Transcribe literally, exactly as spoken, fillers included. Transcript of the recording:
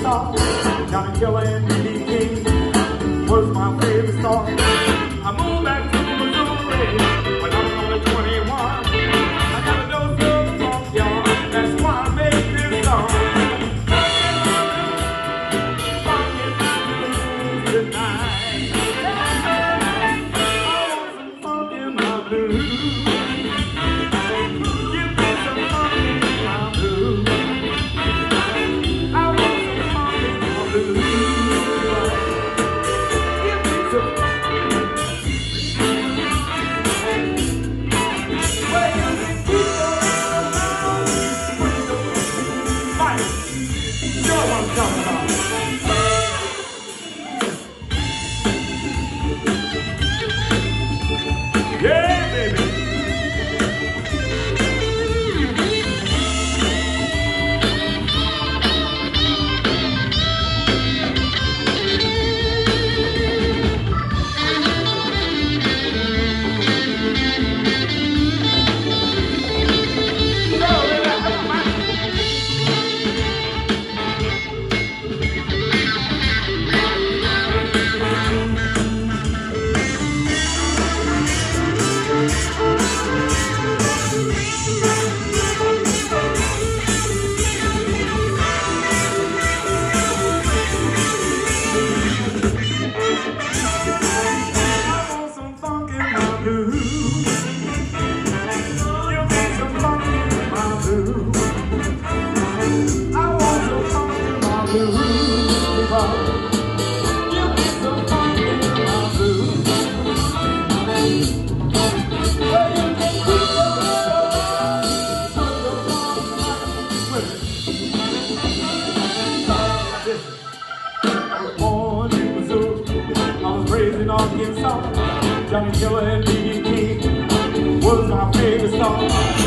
star. Johnny Killer and B B King was my favorite star. I moved back to Missouri when I was only twenty-one. I got a dose of funk, y'all. That's why I made this song. Funk is blues tonight. I want some funk in my blues. Give me some funk in my blues. I want some funk in my blues. Give me some funk. Yeah, baby. Arkansas, Johnny Killer and B B King was my favorite star.